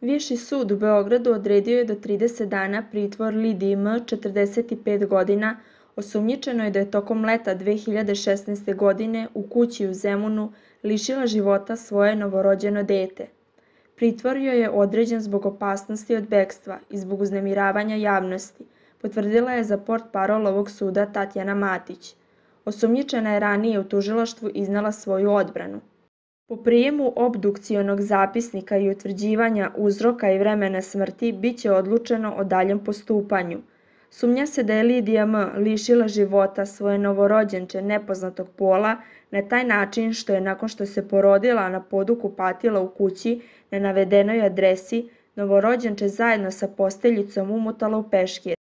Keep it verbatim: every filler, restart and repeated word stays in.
Viši sud u Beogradu odredio je do trideset dana pritvor Lidiji M, četrdeset pet godina, osumnjičenoj da je tokom leta dve hiljade šesnaeste. godine u kući u Zemunu lišila života svoje novorođeno dete. Pritvor joj je određen zbog opasnosti od bekstva i zbog uznemiravanja javnosti, potvrdila je za portparol ovog suda Tatjana Matić. Osumnjičena je ranije u tužilaštvu iznela svoju odbranu. Po prijemu obdukcionog zapisnika i utvrđivanja uzroka i vremena smrti biće odlučeno o daljem postupanju. Sumnja se da je Lidija M lišila života svoje novorođenče nepoznatog pola na taj način što je nakon što se porodila na podu kupatila u kući na navedenoj adresi novorođenče zajedno sa posteljicom umotala u peškir.